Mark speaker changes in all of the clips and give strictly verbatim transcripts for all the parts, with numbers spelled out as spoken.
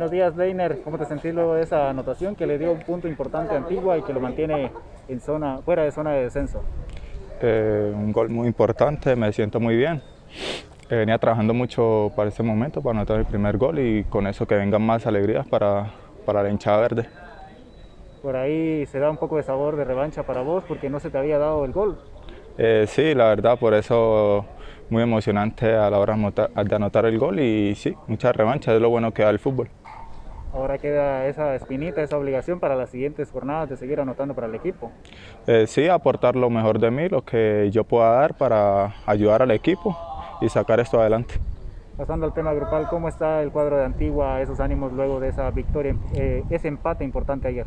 Speaker 1: Buenos días, Leiner. ¿Cómo te sentís luego de esa anotación que le dio un punto importante a Antigua y que lo mantiene en zona, fuera de zona de descenso?
Speaker 2: Eh, un gol muy importante, me siento muy bien. Eh, venía trabajando mucho para ese momento, para anotar el primer gol y con eso que vengan más alegrías para, para la hinchada verde.
Speaker 1: Por ahí se da un poco de sabor de revancha para vos porque no se te había dado el gol.
Speaker 2: Eh, sí, la verdad, por eso muy emocionante a la hora de anotar el gol y sí, mucha revancha, es lo bueno que da el fútbol.
Speaker 1: Ahora queda esa espinita, esa obligación para las siguientes jornadas de seguir anotando para el equipo.
Speaker 2: Eh, sí, aportar lo mejor de mí, lo que yo pueda dar para ayudar al equipo y sacar esto adelante.
Speaker 1: Pasando al tema grupal, ¿cómo está el cuadro de Antigua, esos ánimos luego de esa victoria, eh, ese empate importante ayer?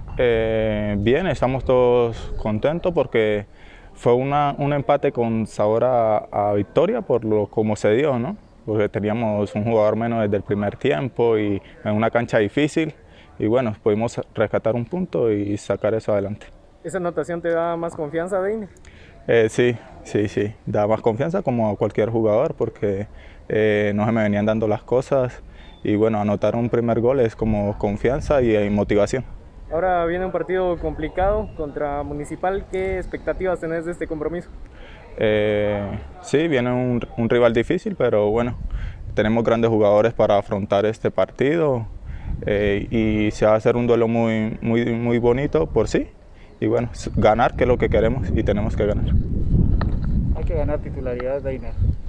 Speaker 2: Eh, bien, estamos todos contentos porque fue una, un empate con sabor a, a victoria por lo como se dio, ¿no? Porque teníamos un jugador menos desde el primer tiempo y en una cancha difícil y bueno, pudimos rescatar un punto y sacar eso adelante.
Speaker 3: ¿Esa anotación te da más confianza, Deine?
Speaker 2: Eh, sí, sí, sí, da más confianza como a cualquier jugador porque eh, no se me venían dando las cosas y bueno, anotar un primer gol es como confianza y, y motivación.
Speaker 3: Ahora viene un partido complicado contra Municipal. ¿Qué expectativas tenés de este compromiso?
Speaker 2: Eh, sí, viene un, un rival difícil, pero bueno, tenemos grandes jugadores para afrontar este partido eh, y se va a hacer un duelo muy, muy, muy bonito por sí. Y bueno, ganar, que es lo que queremos y tenemos que ganar.
Speaker 1: Hay que ganar titularidad, Deiner.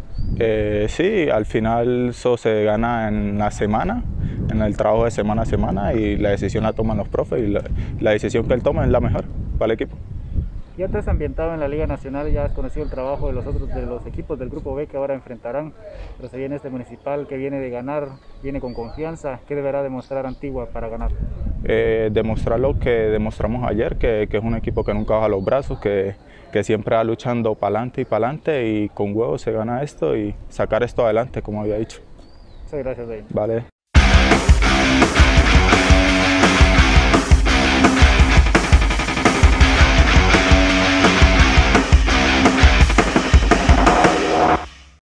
Speaker 2: Eh, sí, al final eso se gana en la semana, en el trabajo de semana a semana y la decisión la toman los profes y la, la decisión que él toma es la mejor para el equipo.
Speaker 1: Ya te has ambientado en la Liga Nacional, ya has conocido el trabajo de los otros de los equipos del Grupo B que ahora enfrentarán, pero se viene este Municipal que viene de ganar, viene con confianza. ¿Qué deberá demostrar Antigua para ganar?
Speaker 2: Eh, demostrar lo que demostramos ayer, que, que es un equipo que nunca baja los brazos, que, que siempre va luchando para adelante y para adelante y con huevos se gana esto y sacar esto adelante, como había dicho.
Speaker 1: Muchas gracias, Deiner.
Speaker 2: Vale.